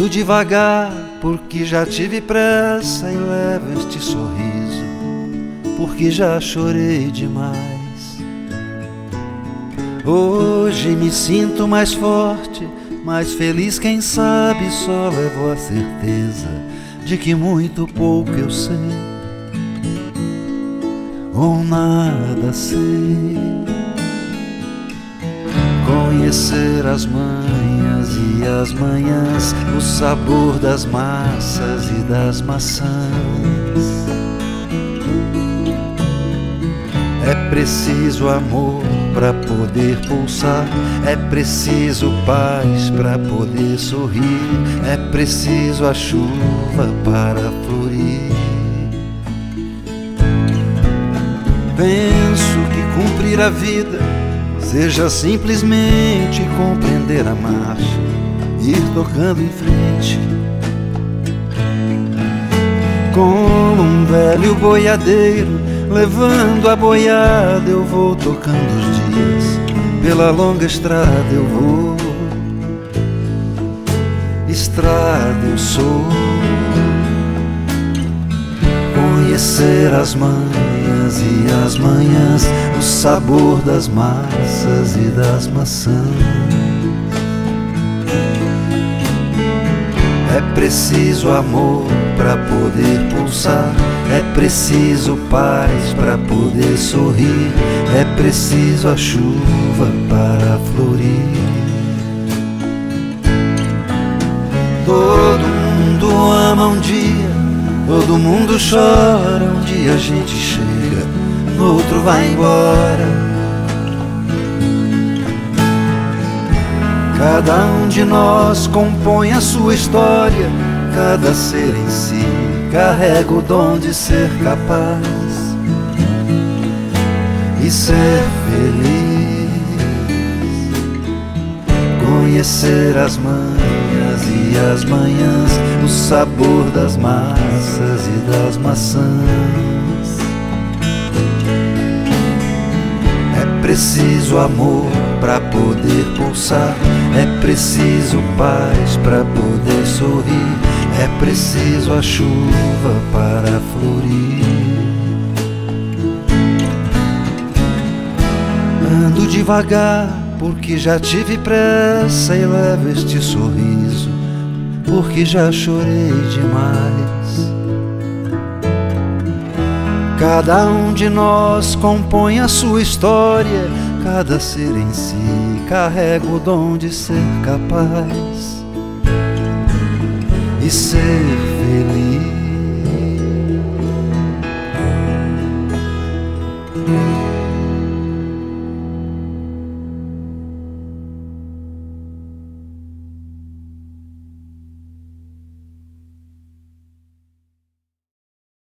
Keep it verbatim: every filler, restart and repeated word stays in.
Ando devagar porque já tive pressa e levo este sorriso porque já chorei demais. Hoje me sinto mais forte, mais feliz, quem sabe só levo a certeza de que muito pouco eu sei ou nada sei. Conhecer as manhas e as manhãs, o sabor das massas e das maçãs. É preciso amor para poder pulsar, é preciso paz para poder sorrir, é preciso a chuva para florir. Penso que cumprir a vida seja simplesmente compreender a marcha, ir tocando em frente. Como um velho boiadeiro, levando a boiada, eu vou tocando os dias. Pela longa estrada eu vou, estrada eu sou. Conhecer as manhas e as manhãs, o sabor das massas e das maçãs. É preciso amor para poder pulsar, é preciso paz para poder sorrir, é preciso a chuva para florir. Todo mundo ama um dia, todo mundo chora, um dia a gente chega, no outro vai embora. Cada um de nós compõe a sua história, cada ser em si carrega o dom de ser capaz e ser feliz. Conhecer as manhas e as manhãs, o sabor das massas e das maçãs. É preciso amor para poder pulsar, é preciso paz para poder sorrir, é preciso a chuva para florir. Ando devagar porque já tive pressa e levo este sorriso porque já chorei demais. Cada um de nós compõe a sua história, cada ser em si carrega o dom de ser capaz e ser feliz.